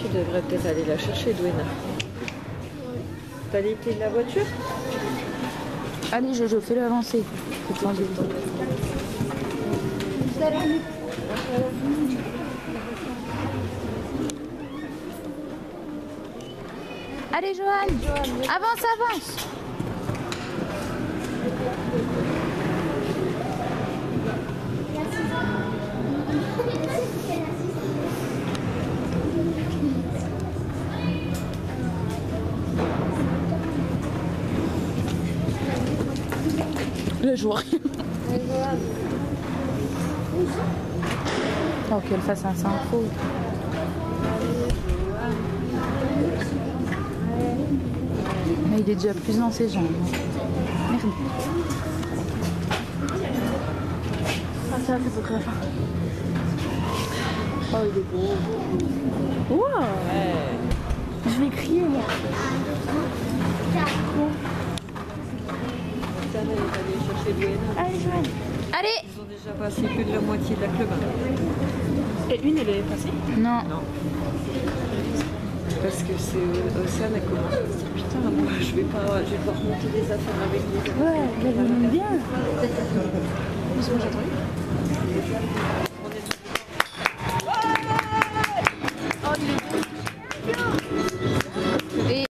devrais peut-être aller la chercher, Douena. T'as les clés de la voiture? Allez, Jojo, fais-le avancer. Faut changer le temps. Allez, Johan, avance, avance. Là, je vois rien. Oh, qu'elle fasse un sans faux. Mais il est déjà plus dans ses jambes. Merde. Ah, ça fait pas grave. Oh, il est beau. Wow. Ouais. Je vais crier, moi. Allez chercher Douena. Allez, Joanne. Allez. Ils ont déjà passé plus de la moitié de la club. Et une, elle est passée? Non. Non. Parce que c'est Océane, elle commence à se dire putain, moi je vais pas remonter des affaires avec les Ouais, elle aime bien. Ils sont déjà attendus.